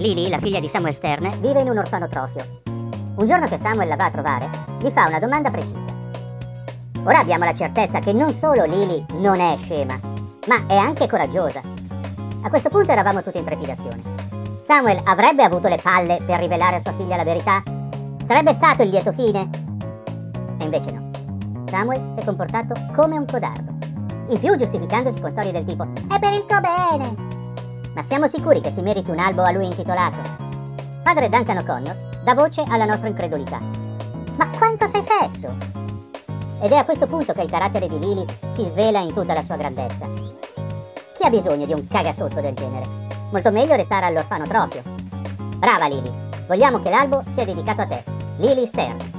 Lily, la figlia di Samuel Stern, vive in un orfanotrofio. Un giorno che Samuel la va a trovare, gli fa una domanda precisa. Ora abbiamo la certezza che non solo Lily non è scema, ma è anche coraggiosa. A questo punto eravamo tutti in trepidazione. Samuel avrebbe avuto le palle per rivelare a sua figlia la verità? Sarebbe stato il lieto fine? E invece no. Samuel si è comportato come un codardo. In più giustificandosi con storie del tipo «È per il tuo bene!». Ma siamo sicuri che si meriti un albo a lui intitolato? Padre Duncan O'Connor dà voce alla nostra incredulità. Ma quanto sei fesso? Ed è a questo punto che il carattere di Lily si svela in tutta la sua grandezza. Chi ha bisogno di un cagasotto del genere? Molto meglio restare all'orfanotrofio. Brava Lily, vogliamo che l'albo sia dedicato a te, Lily Stern.